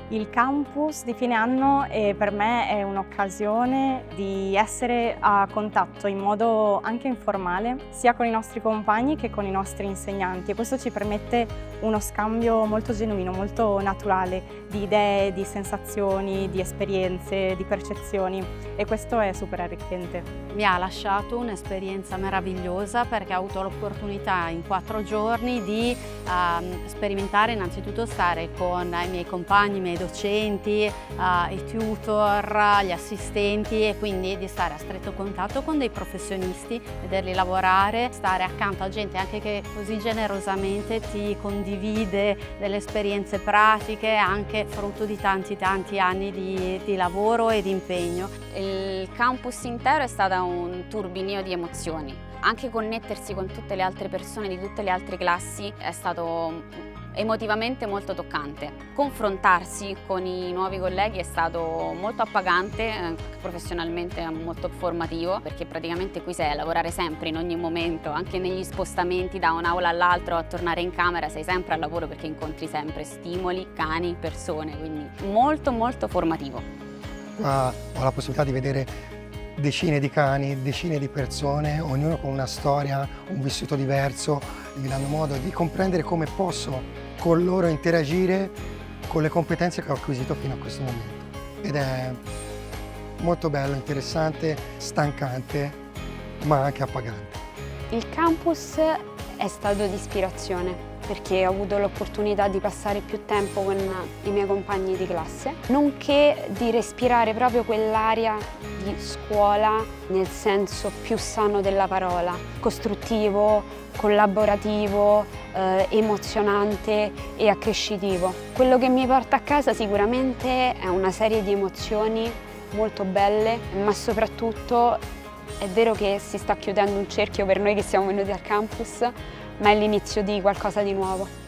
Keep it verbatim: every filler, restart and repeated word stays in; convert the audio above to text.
Il campus di fine anno eh, per me è un'occasione di essere a contatto in modo anche informale sia con i nostri compagni che con i nostri insegnanti, e questo ci permette uno scambio molto genuino, molto naturale di idee, di sensazioni, di esperienze, di percezioni, e questo è super arricchente. Mi ha lasciato un'esperienza meravigliosa perché ho avuto l'opportunità in quattro giorni di uh, sperimentare, innanzitutto stare con i miei compagni, i miei docenti, uh, i tutor, gli assistenti, e quindi di stare a stretto contatto con dei professionisti, vederli lavorare, stare accanto a gente anche che così generosamente ti condivide delle esperienze pratiche, anche frutto di tanti tanti anni di, di lavoro e di impegno. Il campus intero è stato un turbinio di emozioni. Anche connettersi con tutte le altre persone di tutte le altre classi è stato emotivamente molto toccante. Confrontarsi con i nuovi colleghi è stato molto appagante, eh, professionalmente molto formativo, perché praticamente qui sei a lavorare sempre, in ogni momento, anche negli spostamenti da un'aula all'altra o a tornare in camera sei sempre al lavoro perché incontri sempre stimoli, cani, persone, quindi molto molto formativo. Qua ho la possibilità di vedere decine di cani, decine di persone, ognuno con una storia, un vissuto diverso, mi danno modo di comprendere come posso con loro interagire con le competenze che ho acquisito fino a questo momento. Ed è molto bello, interessante, stancante, ma anche appagante. Il campus è stato di ispirazione, perché ho avuto l'opportunità di passare più tempo con i miei compagni di classe, nonché di respirare proprio quell'aria di scuola nel senso più sano della parola, costruttivo, collaborativo, eh, emozionante e accrescitivo. Quello che mi porta a casa sicuramente è una serie di emozioni molto belle, ma soprattutto è vero che si sta chiudendo un cerchio per noi che siamo venuti al campus, ma è l'inizio di qualcosa di nuovo.